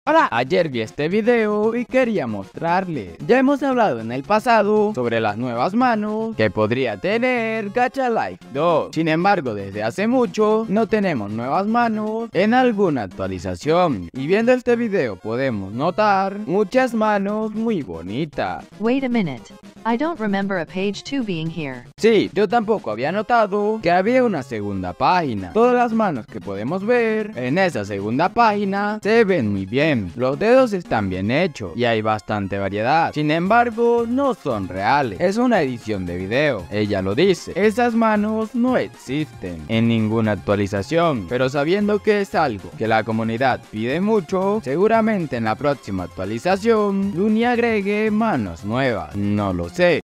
Hola, ayer vi este video y quería mostrarles. Ya hemos hablado en el pasado sobre las nuevas manos que podría tener Gacha Life 2. Sin embargo, desde hace mucho no tenemos nuevas manos en alguna actualización. Y viendo este video podemos notar muchas manos muy bonitas. Wait a minute. I don't remember a page 2 being here. Sí, yo tampoco había notado que había una segunda página. Todas las manos que podemos ver en esa segunda página se ven muy bien. Los dedos están bien hechos y hay bastante variedad. Sin embargo, no son reales. Es una edición de video. Ella lo dice. Esas manos no existen en ninguna actualización. Pero sabiendo que es algo que la comunidad pide mucho, seguramente en la próxima actualización Luni agregue manos nuevas. No lo sé.